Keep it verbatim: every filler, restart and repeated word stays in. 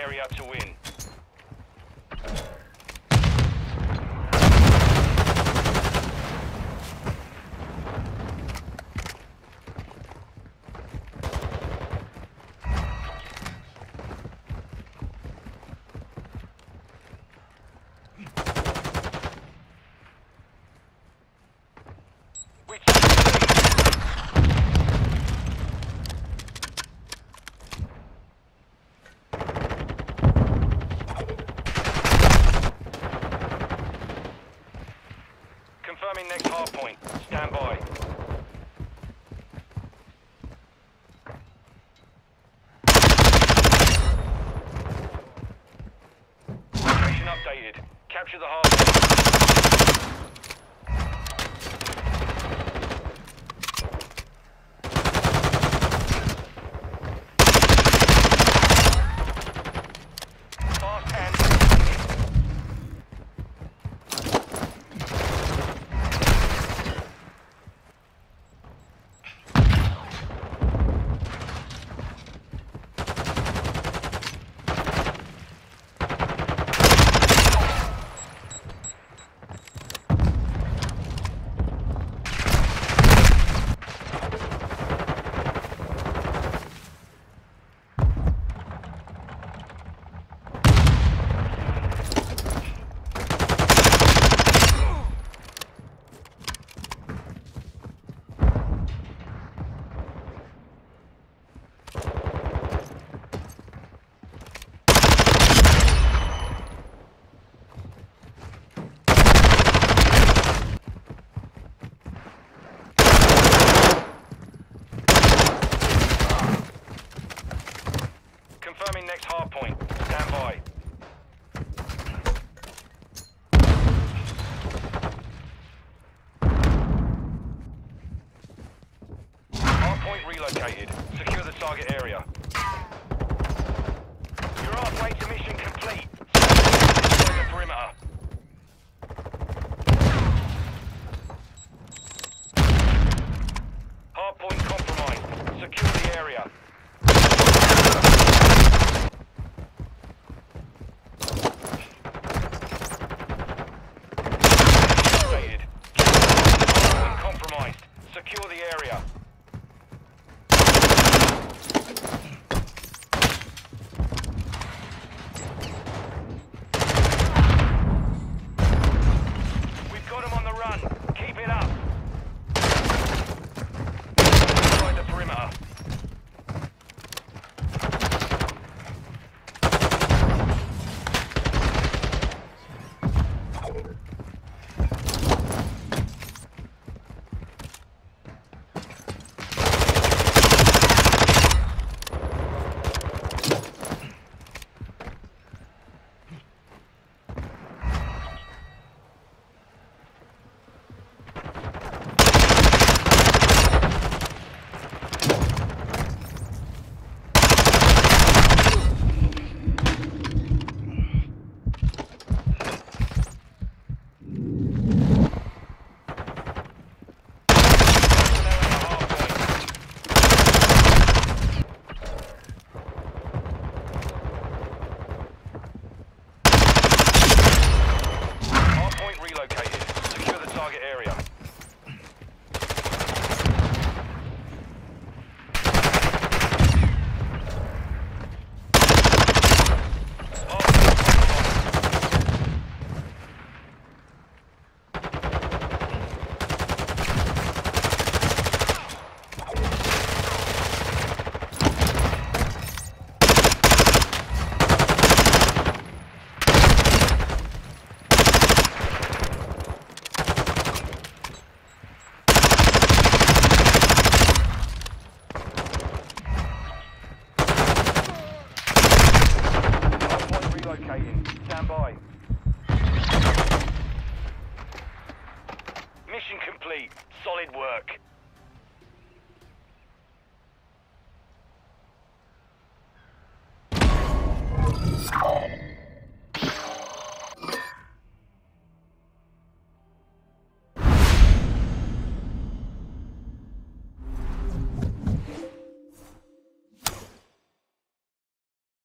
area to win. Confirming next hardpoint. Stand by. Location updated. Capture the hardpoint. Fast and Confirming next hardpoint. Stand by. Hardpoint relocated. Secure the target area. You're halfway to mission complete. Destroy the perimeter. Hardpoint compromised. Secure the area. Secure the area. We've got them on the run. Keep it up. Inside the perimeter. Target area. Stand by. Mission complete. Solid work.